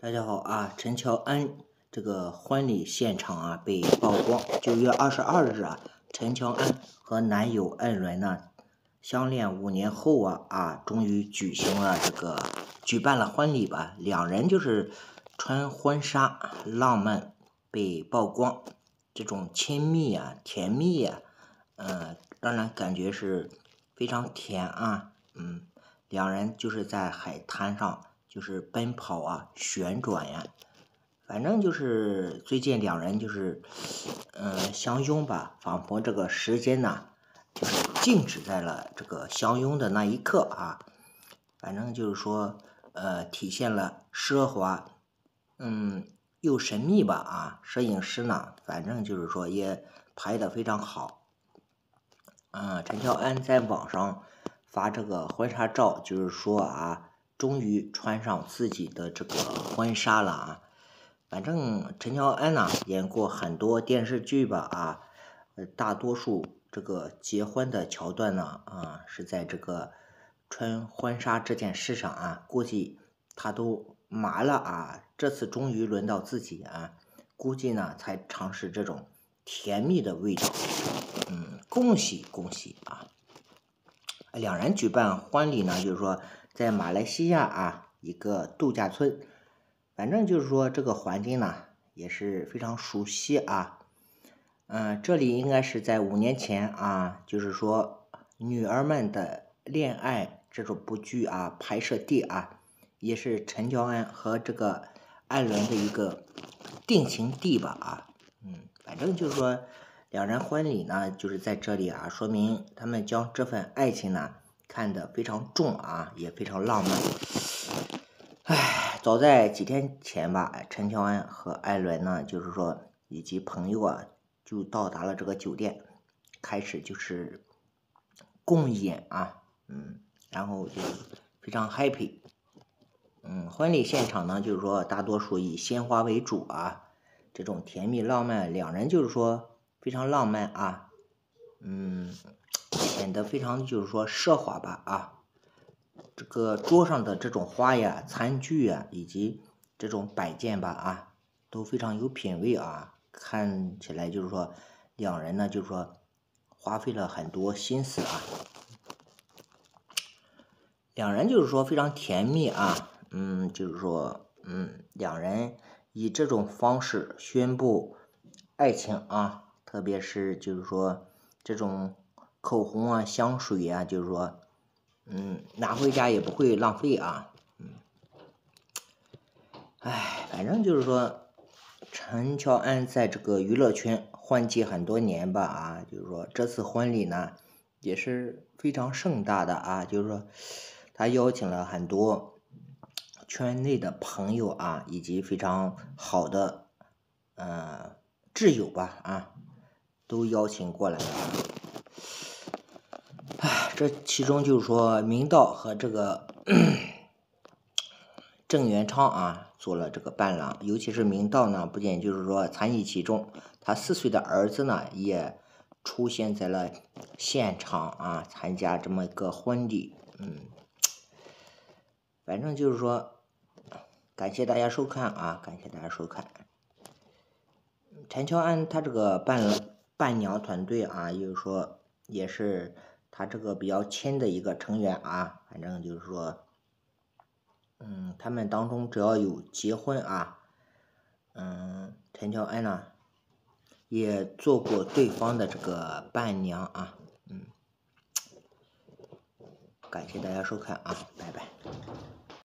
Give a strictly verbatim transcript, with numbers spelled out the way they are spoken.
大家好啊，陈乔恩这个婚礼现场啊被曝光。九月二十二日啊，陈乔恩和男友艾伦呢相恋五年后啊啊，终于举行了这个举办了婚礼吧。两人就是穿婚纱，浪漫被曝光，这种亲密啊、甜蜜呀、啊，呃，让人感觉是非常甜啊，嗯，两人就是在海滩上。就是奔跑啊，旋转呀，反正就是最近两人就是，嗯、呃，相拥吧，仿佛这个时间呢，就是静止在了这个相拥的那一刻啊。反正就是说，呃，体现了奢华，嗯，又神秘吧啊。摄影师呢，反正就是说也拍得非常好。嗯、呃，陈乔恩在网上发这个婚纱照，就是说啊。终于穿上自己的这个婚纱了啊！反正陈乔恩呢演过很多电视剧吧啊，呃，大多数这个结婚的桥段呢啊是在这个穿婚纱这件事上啊，估计他都麻了啊。这次终于轮到自己啊，估计呢才尝试这种甜蜜的味道。嗯，恭喜恭喜啊！两人举办婚礼呢，就是说。在马来西亚啊，一个度假村，反正就是说这个环境呢也是非常熟悉啊。嗯、呃，这里应该是在五年前啊，就是说女儿们的恋爱这种部剧啊拍摄地啊，也是陈乔恩和这个艾伦的一个定情地吧啊。嗯，反正就是说两人婚礼呢就是在这里啊，说明他们将这份爱情呢。看得非常重啊，也非常浪漫。唉，早在几天前吧，陈乔恩和艾伦呢，就是说以及朋友啊，就到达了这个酒店，开始就是共演啊，嗯，然后就非常 happy。嗯，婚礼现场呢，就是说大多数以鲜花为主啊，这种甜蜜浪漫，两人就是说非常浪漫啊，嗯。显得非常就是说奢华吧啊，这个桌上的这种花呀、餐具啊，以及这种摆件吧啊，都非常有品位啊，看起来就是说两人呢就是说花费了很多心思啊，两人就是说非常甜蜜啊，嗯，就是说嗯，两人以这种方式宣布爱情啊，特别是就是说这种。口红啊，香水啊，就是说，嗯，拿回家也不会浪费啊，嗯，哎，反正就是说，陈乔恩在这个娱乐圈混迹很多年吧啊，就是说这次婚礼呢也是非常盛大的啊，就是说他邀请了很多圈内的朋友啊，以及非常好的呃挚友吧啊，都邀请过来了。唉，这其中就是说，明道和这个郑元畅啊，做了这个伴郎。尤其是明道呢，不仅就是说参与其中，他四岁的儿子呢，也出现在了现场啊，参加这么一个婚礼。嗯，反正就是说，感谢大家收看啊，感谢大家收看。陈乔恩他这个伴伴娘团队啊，就是说也是。他这个比较亲的一个成员啊，反正就是说，嗯，他们当中只要有结婚啊，嗯，陈乔恩呢也做过对方的这个伴娘啊，嗯，感谢大家收看啊，拜拜。